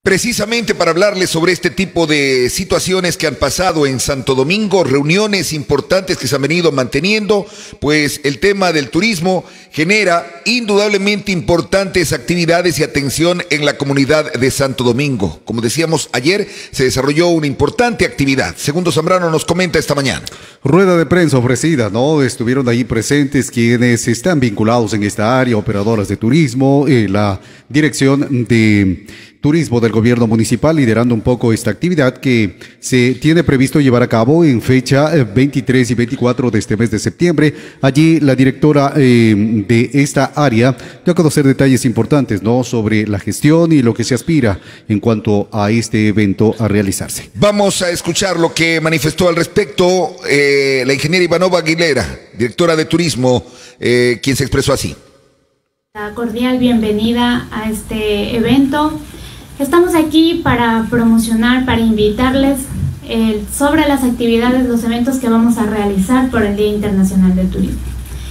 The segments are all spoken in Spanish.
Precisamente para hablarles sobre este tipo de situaciones que han pasado en Santo Domingo, reuniones importantes que se han venido manteniendo, pues el tema del turismo genera indudablemente importantes actividades y atención en la comunidad de Santo Domingo. Como decíamos ayer, se desarrolló una importante actividad. Segundo Zambrano nos comenta esta mañana. Rueda de prensa ofrecida, ¿no? Estuvieron ahí presentes quienes están vinculados en esta área, operadoras de turismo, la dirección de turismo del gobierno municipal, liderando un poco esta actividad que se tiene previsto llevar a cabo en fecha 23 y 24 de este mes de septiembre. Allí la directora de esta área dio a conocer detalles importantes, ¿no?, sobre la gestión y lo que se aspira en cuanto a este evento a realizarse. Vamos a escuchar lo que manifestó al respecto la ingeniera Ivanova Aguilera, directora de turismo, quien se expresó así. La cordial bienvenida a este evento. Estamos aquí para promocionar, para invitarles sobre las actividades, los eventos que vamos a realizar por el Día Internacional del Turismo.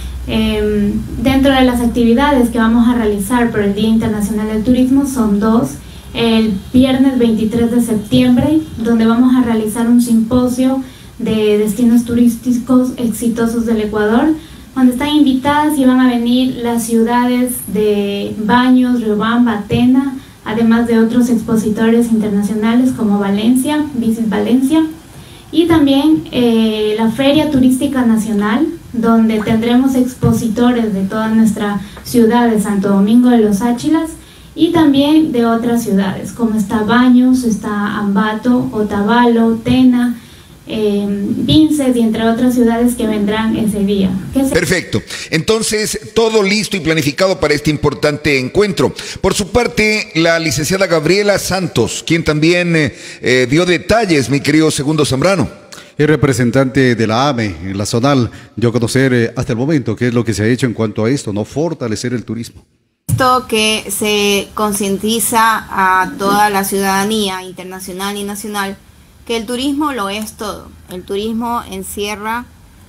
Dentro de las actividades que vamos a realizar por el Día Internacional del Turismo son dos. El viernes 23 de septiembre, donde vamos a realizar un simposio de destinos turísticos exitosos del Ecuador, donde están invitadas y van a venir las ciudades de Baños, Riobamba, Tena, además de otros expositores internacionales como Valencia, Visit Valencia, y también la Feria Turística Nacional, donde tendremos expositores de toda nuestra ciudad de Santo Domingo de los Áchilas y también de otras ciudades, como está Baños, está Ambato, Otavalo, Tena, Vinces y entre otras ciudades que vendrán ese día. Perfecto, entonces todo listo y planificado para este importante encuentro. Por su parte, la licenciada Gabriela Santos, quien también dio detalles, mi querido Segundo Zambrano. El representante de la AME en la zonal dio a conocer hasta el momento qué es lo que se ha hecho en cuanto a esto, no fortalecer el turismo. Esto que se concientiza a toda la ciudadanía internacional y nacional que el turismo lo es todo. El turismo lo encierra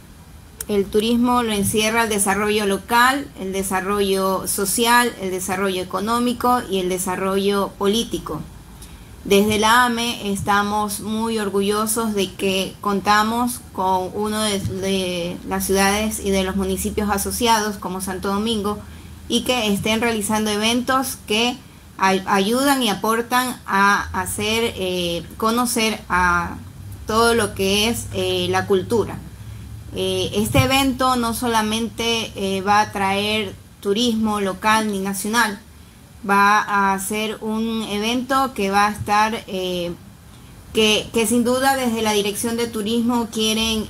el desarrollo local, el desarrollo social, el desarrollo económico y el desarrollo político. Desde la AME estamos muy orgullosos de que contamos con uno de las ciudades y de los municipios asociados como Santo Domingo y que estén realizando eventos que ayudan y aportan a hacer conocer a todo lo que es la cultura. Este evento no solamente va a traer turismo local ni nacional, va a ser un evento que va a estar, que sin duda desde la Dirección de Turismo quieren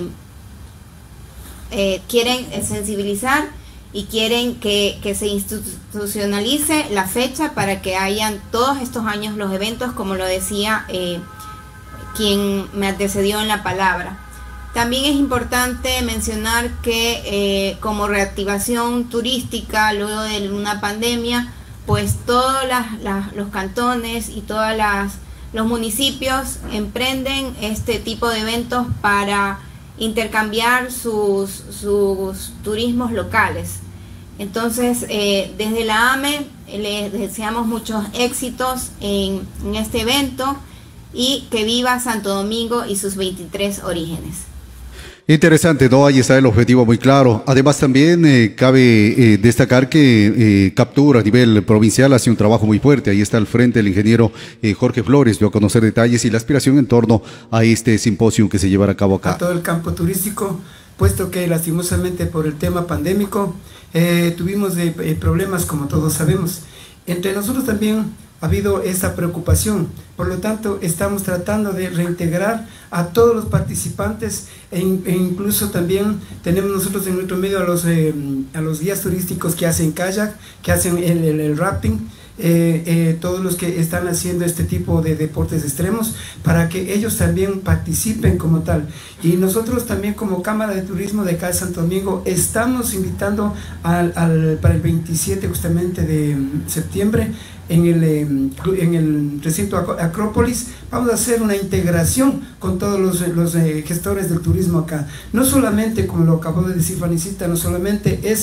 sensibilizar y quieren que se institucionalice la fecha para que hayan todos estos años los eventos, como lo decía quien me antecedió en la palabra. También es importante mencionar que como reactivación turística luego de una pandemia, pues todos los cantones y todos los municipios emprenden este tipo de eventos para intercambiar sus turismos locales. Entonces, desde la AME les deseamos muchos éxitos en este evento y que viva Santo Domingo y sus 23 orígenes. Interesante, ¿no? Ahí está el objetivo muy claro. Además también cabe destacar que Captura a nivel provincial hace un trabajo muy fuerte. Ahí está al frente el ingeniero Jorge Flores, dio a conocer detalles y la aspiración en torno a este simposio que se llevará a cabo acá. A todo el campo turístico, puesto que lastimosamente por el tema pandémico tuvimos problemas, como todos sabemos. Entre nosotros también ha habido esa preocupación, por lo tanto estamos tratando de reintegrar a todos los participantes e incluso también tenemos nosotros en nuestro medio a los guías turísticos que hacen kayak, que hacen el rafting, todos los que están haciendo este tipo de deportes extremos, para que ellos también participen como tal. Y nosotros también como Cámara de Turismo de acá de Santo Domingo estamos invitando para el 27 justamente de septiembre en el recinto Acrópolis. Vamos a hacer una integración con todos los gestores del turismo acá. No solamente, como lo acabó de decir Vanicita, no solamente es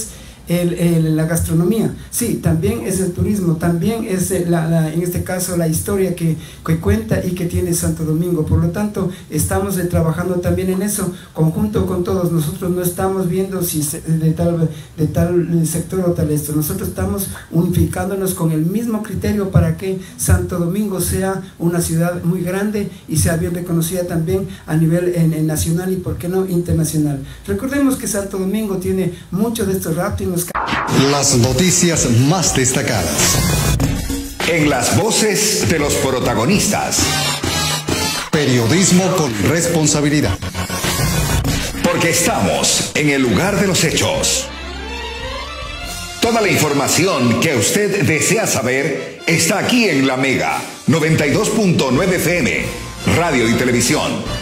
la gastronomía, sí, también es el turismo, también es en este caso la historia que cuenta y que tiene Santo Domingo. Por lo tanto, estamos trabajando también en eso, conjunto con todos. Nosotros no estamos viendo si de tal sector o tal esto, nosotros estamos unificándonos con el mismo criterio para que Santo Domingo sea una ciudad muy grande y sea bien reconocida también a nivel nacional y por qué no internacional. Recordemos que Santo Domingo tiene muchos de estos ratos y nos... Las noticias más destacadas en las voces de los protagonistas. Periodismo con responsabilidad. Porque estamos en el lugar de los hechos. Toda la información que usted desea saber está aquí en La Mega 92.9 FM, Radio y Televisión.